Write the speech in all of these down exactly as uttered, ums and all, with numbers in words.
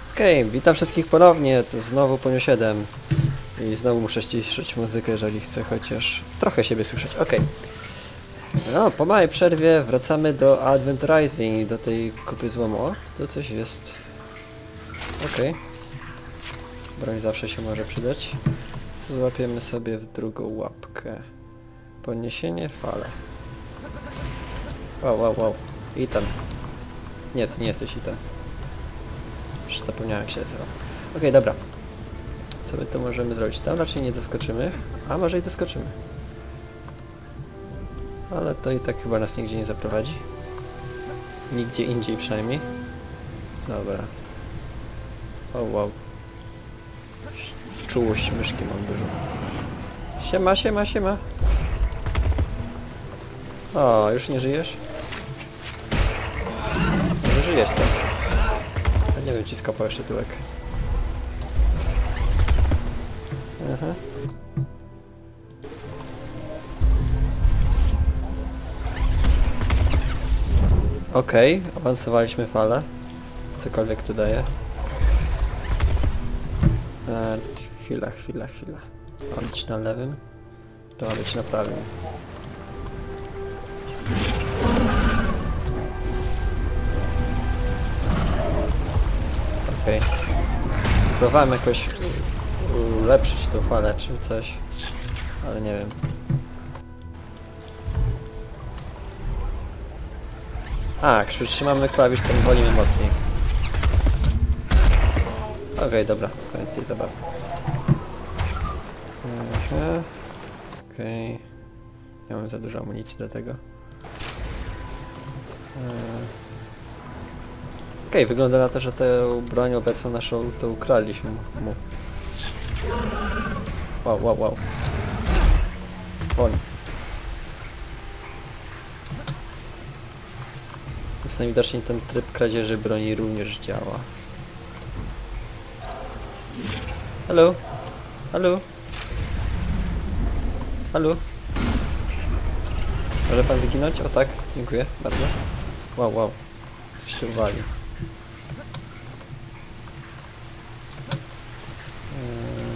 Okej, okay, witam wszystkich ponownie, to znowu Ponio siedem i znowu muszę ściszyć muzykę, jeżeli chcę chociaż trochę siebie słyszeć. Okej. Okay. No, po małej przerwie wracamy do Advent Rising, do tej kupy złomu. O, to coś jest. Okej. Okay. Broń zawsze się może przydać. Co złapiemy sobie w drugą łapkę? Podniesienie, fale. Wow, wow, wow. Ethan. Nie, ty nie jesteś Ethan. Już zapomniałem, jak się nazywa. Okej, okay, dobra. Co my tu możemy zrobić? Tam raczej nie doskoczymy. A może i doskoczymy. Ale to i tak chyba nas nigdzie nie zaprowadzi. Nigdzie indziej przynajmniej. Dobra. O wow. Czułość myszki mam dużo. Siema, siema, siema. O, już nie żyjesz? Może żyjesz, co? A nie wiem, ci skopał jeszcze tyłek. Aha. Okej, okay, awansowaliśmy falę. Cokolwiek to daje. E, chwila, chwila, chwila. Ma być na lewym, to ma być na prawym. Okej. Okay. Próbowałem jakoś ulepszyć tą falę czy coś, ale nie wiem. A, jak przytrzymamy klawisz, to wolimy mocniej. Okej, okay, dobra, koniec tej zabawy. Okej. Okay. Nie mam za dużo amunicji do tego. Okej, okay, wygląda na to, że tę broń obecną naszą to ukradliśmy mu. Wow, wow, wow. Broń. Więc najwidoczniej ten tryb kradzieży broni również działa. Halo? Halo? Halo? Może pan zginąć? O tak, dziękuję bardzo. Wow, wow. Coś się uwalił. Eee...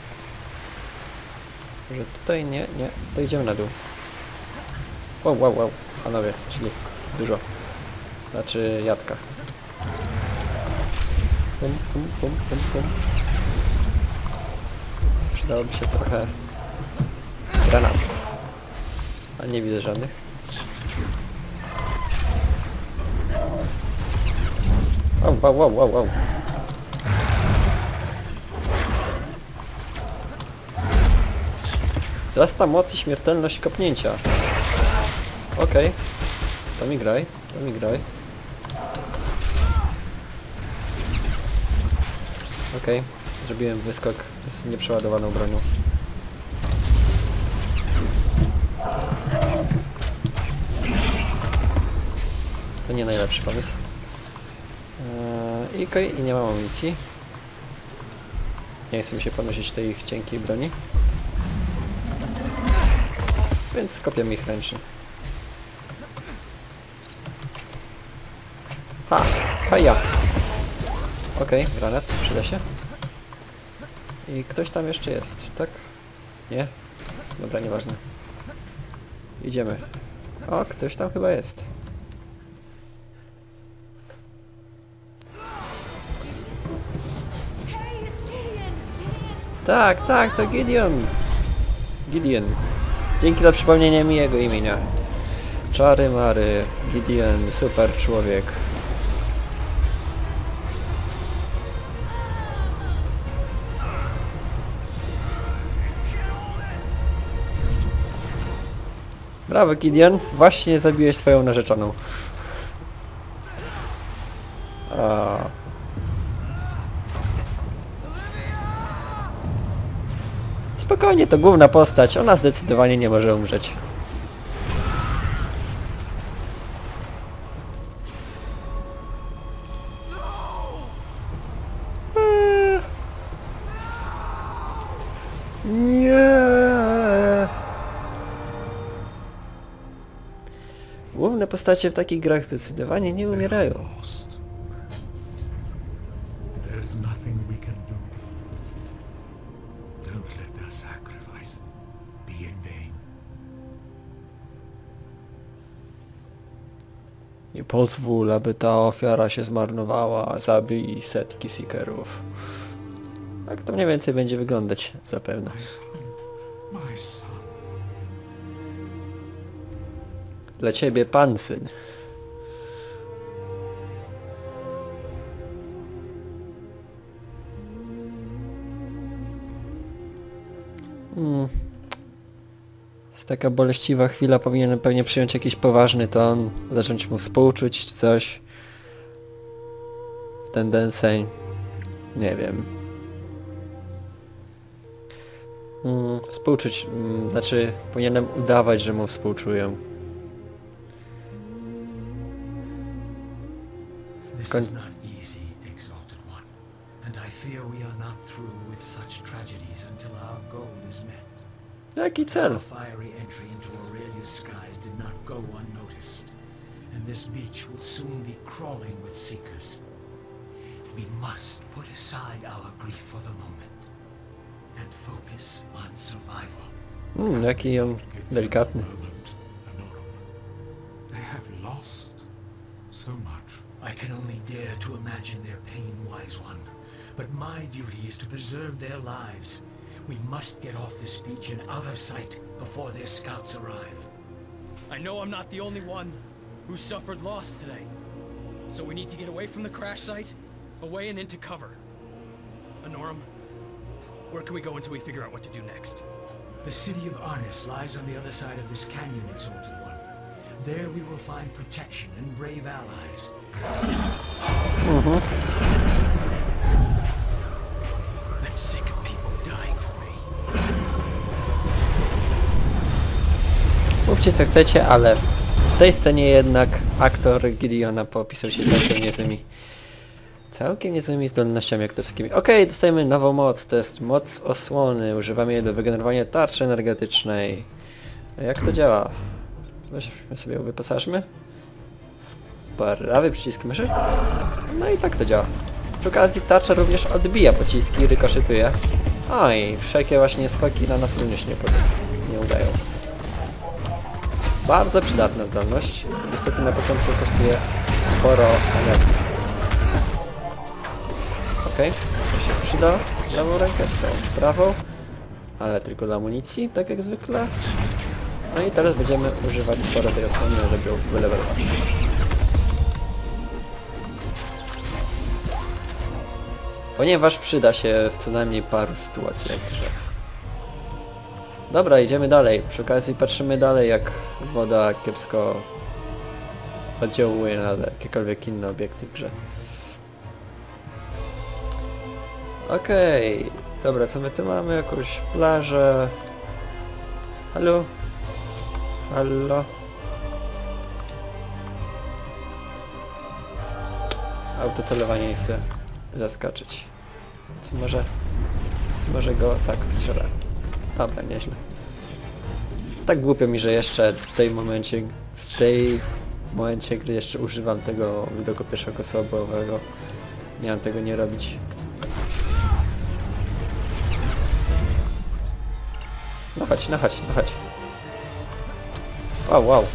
Może tutaj? Nie, nie. To idziemy na dół. Wow, wow, wow. Panowie, czyli dużo. Znaczy jadka. Pum, pum, pum, pum, pum. Przydałoby się trochę granatów. A nie widzę żadnych. Wow, wow, wow, wow, wow. Wzrasta moc i śmiertelność kopnięcia. Okej. Okay. To mi graj, to mi graj. Okej. Okay. Zrobiłem wyskok z nieprzeładowaną bronią. To nie najlepszy pomysł. Eee, I okej, okay, i nie mam amunicji. Nie chcę mi się podnosić tej ich cienkiej broni. Więc kopiam ich ręcznie. Ha! Ha ja! Okej, okay, granat, przyda się. I ktoś tam jeszcze jest, tak? Nie? Dobra, nieważne. Idziemy. O, ktoś tam chyba jest. Tak, tak, to Gideon. Gideon. Dzięki za przypomnienie mi jego imienia. Czary mary, Gideon, super człowiek. Brawo, Gideon, właśnie zabiłeś swoją narzeczoną. A... Spokojnie, to główna postać, ona zdecydowanie nie może umrzeć. Eee... Nie. Główne postacie w takich grach zdecydowanie nie umierają. There is nothing we can do. Don't let their sacrifice be in vain. Nie pozwól, aby ta ofiara się zmarnowała. Zabij setki Seekerów. Tak to mniej więcej będzie wyglądać zapewne. My son, my son. Dla ciebie, pan syn. Hmm. Jest taka boleściwa chwila, powinienem pewnie przyjąć jakiś poważny ton, zacząć mu współczuć czy coś. W ten deseń. Nie wiem. Hmm, współczuć, hmm, znaczy powinienem udawać, że mu współczuję. This is not easy, Exalted One, and I fear we are not through with such tragedies until our goal is met. Jaki cel? Our fiery entry into Aurelia's skies did not go unnoticed, and this beach will soon be crawling with seekers. We must put aside our grief for the moment and focus on survival. Hmm, jaki on delikatny. Moment, Anorum. They have lost so much. I can only dare to imagine their pain, Wise One, but my duty is to preserve their lives. We must get off this beach and out of sight before their scouts arrive. I know I'm not the only one who suffered loss today. So we need to get away from the crash site, away and into cover. Anorum, where can we go until we figure out what to do next? The city of Arnis lies on the other side of this canyon, Exalted One. There we will find protection and brave allies. Mhm. I'm sick of people dying for me. Mówcie co chcecie, ale w tej scenie jednak aktor Gideona popisał się całkiem niezłymi całkiem niezłymi zdolnościami aktorskimi. Okej, okay, dostajemy nową moc, to jest moc osłony, używamy jej do wygenerowania tarczy energetycznej. A jak to działa? Weźmy sobie ją wyposażmy. Prawy przycisk myszy. No i tak to działa. Przy okazji tarcza również odbija pociski, rykoszytuje. A i wszelkie właśnie skoki na nas również nie, nie udają. Bardzo przydatna zdolność. Niestety na początku kosztuje sporo energii. Okej, okay. To się przyda. Lewą rękę, tą prawą. Ale tylko dla amunicji, tak jak zwykle. No i teraz będziemy używać sporo tej osłony, żeby ją wylewelować. Ponieważ przyda się w co najmniej paru sytuacjach w grze. Dobra, idziemy dalej. Przy okazji patrzymy dalej, jak woda kiepsko oddziałuje na jakiekolwiek inne obiekty w grze. Okej, okay. Dobra, co my tu mamy? Jakąś plażę. Halo? Halo? Autocelowanie nie chce zaskoczyć. Co może... Co może go... Tak, strzela. Dobra, nieźle. Tak głupio mi, że jeszcze w tej momencie... W tej momencie gry jeszcze używam tego widoku pierwszoosobowego. Miałem tego nie robić. No chodź, no chodź, no chodź. Wow, wow.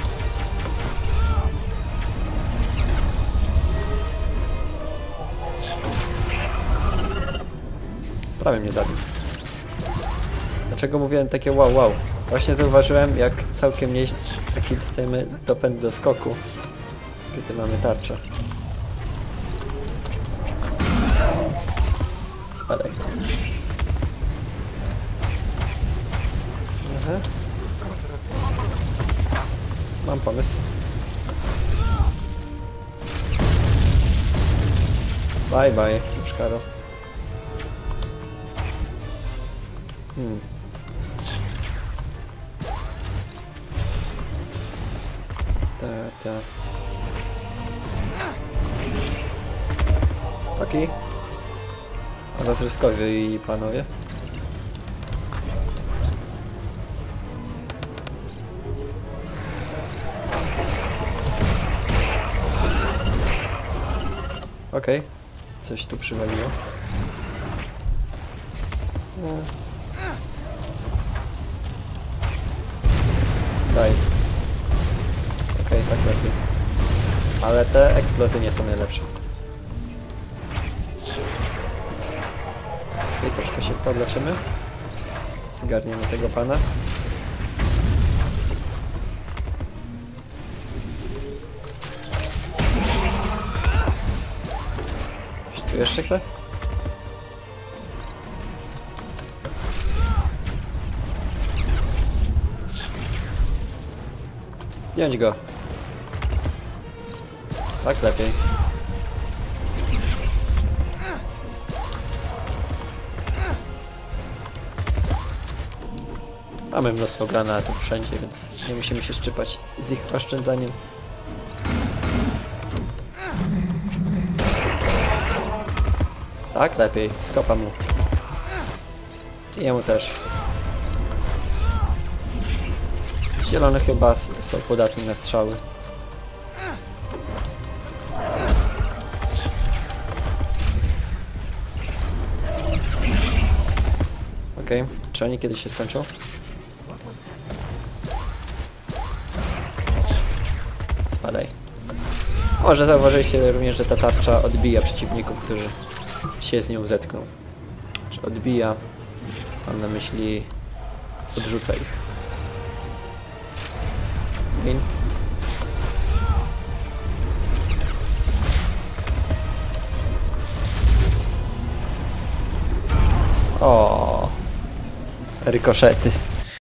Prawie mnie zabił. Dlaczego mówiłem takie wow, wow? Właśnie zauważyłem, jak całkiem nieźle taki dostajemy dopęd do skoku, kiedy mamy tarczę. Spadaj. Aha. Mam pomysł. Bye bye, Szkaro. Hmm. Ta, ta. Okej. Okay. A rozrywkowi panowie. Okej. Okay. coś tu przywaliło. No. Daj. Okej, okay, tak lepiej. Ale te eksplozje nie są najlepsze. I troszkę się podleczymy. Zgarniemy tego pana. Coś tu jeszcze chce? Zdjąć go. Tak lepiej. Mamy mnóstwo granatów wszędzie, więc nie musimy się szczypać z ich oszczędzaniem. Tak, lepiej. Skopa mu. I jemu też. Zielone chyba są podatni na strzały. Okej, okay. Czy oni kiedyś się skończą? Spadaj. Może zauważyliście również, że ta tarcza odbija przeciwników, którzy się z nią zetkną. Czy odbija? Mam na myśli... odrzuca ich. Win. O, rykoszety.